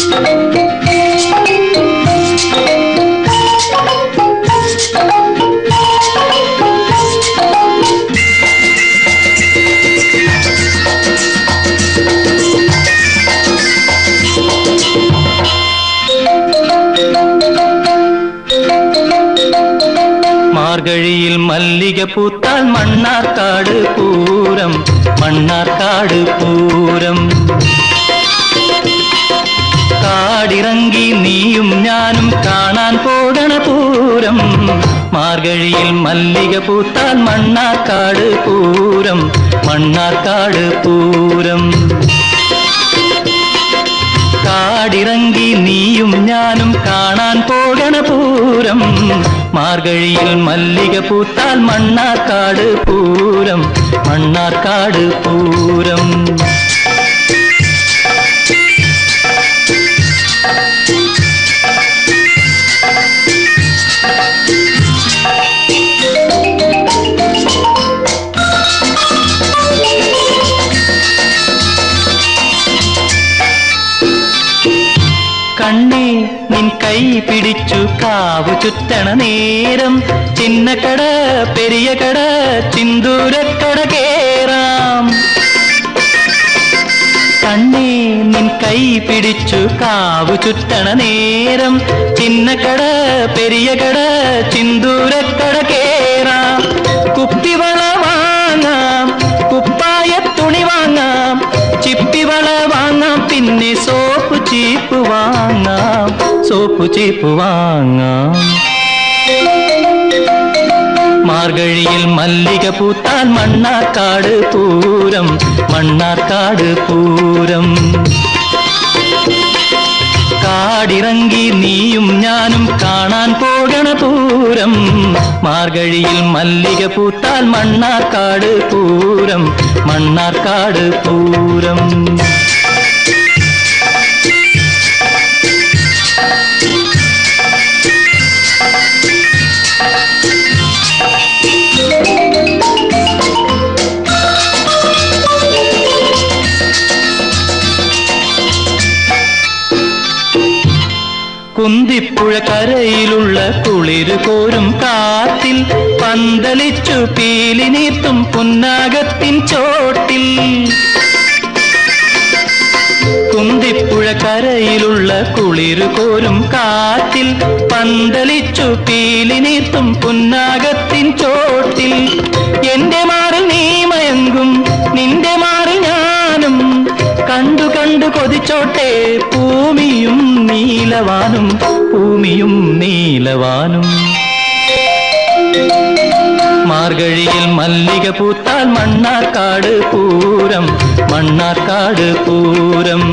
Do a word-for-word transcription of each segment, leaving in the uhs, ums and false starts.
മാർഗഴിയിൽ മല്ലിക പൂത്താൽ മണ്ണാർക്കാട് പൂരം, മണ്ണാർക്കാട് പൂരം. കാടിറങ്ങി നീയും ഞാനും കാണാൻ പോകണ പൂരം. മാർഗഴിയിൽ മല്ലിക പൂത്താൽ മണ്ണാർക്കാട് പൂരം, മണ്ണാർക്കാട് പൂരം. കാടിറങ്ങി നീയും ഞാനും കാണാൻ പോകണ പൂരം. മാർഗഴിയിൽ മല്ലിക പൂത്താൽ മണ്ണാർക്കാട് പൂരം, മണ്ണാർക്കാട് പൂരം. കണ്ണേ നിൻ കൈ പിടിച്ചു കാവു ചുറ്റണ നേരം, ചിന്നക്കട പെരിയ കട ചിന്തൂരക്കട കേറാം. കണ്ണേ നിൻ കൈ പിടിച്ചു കാവു ചുറ്റണ നേരം, ചിന്നക്കട പെരിയ കട ചിന്തൂരക്കട കേറാം. കുപ്പിവള വാങ്ങാം, കുപ്പായ തുണി വാങ്ങാം, ചിപ്പിവള വാങ്ങാം, പിന്നെ സോപ്പ് ചീപ്പ് വാങ്ങാം, സോപ്പ് ചീപ്പ് വാങ്ങാം. മാർഗഴിയിൽ മല്ലിക പൂത്താൽ മണ്ണാർക്കാട് പൂരം, മണ്ണാർക്കാട് പൂരം. കാടിറങ്ങി നീയും ഞാനും കാണാൻ പോകണ പൂരം. മാർഗഴിയിൽ മല്ലിക പൂത്താൽ മണ്ണാർക്കാട് പൂരം, മണ്ണാർക്കാട് പൂരം. കുന്തിപ്പുഴ കരയിലുള്ള കുളിരു കോരും കാറ്റിൽ പന്തലിച്ചു പീലി നീർത്തും പുന്നാകത്തിൻ ചോട്ടിൽ. കുന്തിപ്പുഴ കരയിലുള്ള കുളിരു കോരും കാറ്റിൽ പന്തലിച്ചു പീലി നീർത്തും പുന്നാകത്തിൻ ചോട്ടിൽ. എന്റെ മാറിൽ നീ മയങ്ങും, നിന്റെ മാറിൽ ഞാനും കണ്ടു കണ്ടു കൊതിച്ചോട്ടെ ഭൂമിയും നീലവാനും, ഭൂമിയും നീലവാനും. മാർഗഴിയിൽ മല്ലിക പൂത്താൽ മണ്ണാർക്കാട് പൂരം, മണ്ണാർക്കാട് പൂരം.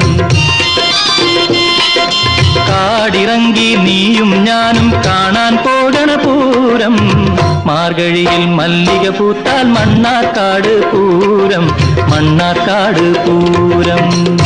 കാടിറങ്ങി നീയും ഞാനും കാണാൻ പോകണ പൂരം. മാർഗഴിയിൽ മല്ലിക പൂത്താൽ മണ്ണാർക്കാട് പൂരം, മണ്ണാർക്കാട് പൂരം.